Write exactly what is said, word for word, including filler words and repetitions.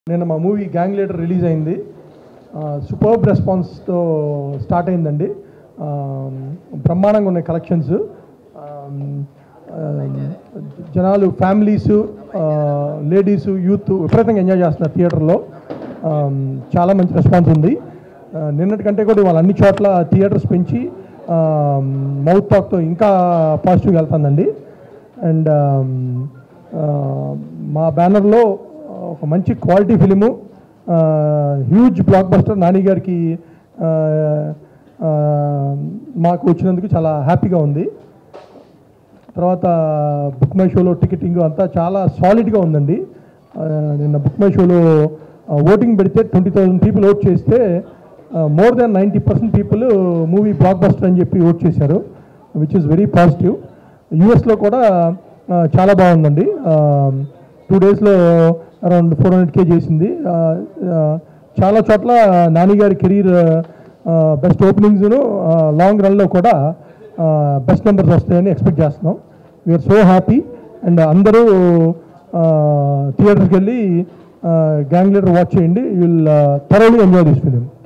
నేను మా movie Gang Leader release అయింది. సూపర్బ్ రెస్పాన్స్తో స్టార్ట్ అయిందండి. బ్రహ్మాండంగా ఉన్నాయి కలెక్షన్స్. జనాలు ఫ్యామిలీసు లేడీసు యూత్ విపరీతంగా ఎంజాయ్ చేస్తున్నారు థియేటర్లో. చాలా మంచి రెస్పాన్స్ ఉంది. నిన్నటి కంటే కూడా ఇవాళ అన్ని చోట్ల థియేటర్స్ పెంచి మౌత్ టాక్తో ఇంకా పాజిటివ్గా వెళ్తుందండి. అండ్ మా బ్యానర్లో ఒక మంచి quality film, huge blockbuster Nani గారికి మాకు వచ్చినందుకు చాలా హ్యాపీగా ఉంది. తర్వాత బుక్ మై షోలో టికెటింగ్ అంతా చాలా సాలిడ్గా ఉందండి. నిన్న బుక్ మై షోలో ఓటింగ్ పెడితే ట్వంటీ థౌజండ్ పీపుల్ ఓట్ చేస్తే more than ninety percent people movie blockbuster అని చెప్పి ఓట్ చేశారు, విచ్ ఇస్ వెరీ పాజిటివ్. యూఎస్లో కూడా చాలా బాగుందండి. టూ డేస్లో అరౌండ్ ఫోర్ హండ్రెడ్ కే చేసింది. చాలా చోట్ల నాని గారి కెరీర్ బెస్ట్ ఓపెనింగ్స్ను లాంగ్ రన్లో కూడా బెస్ట్ నెంబర్స్ వస్తాయని ఎక్స్పెక్ట్ చేస్తున్నాం. We're so happy. అండ్ అందరూ థియేటర్కి వెళ్ళి గ్యాంగ్ లీడర్ వాచ్ చేయండి. You will thoroughly enjoy this film.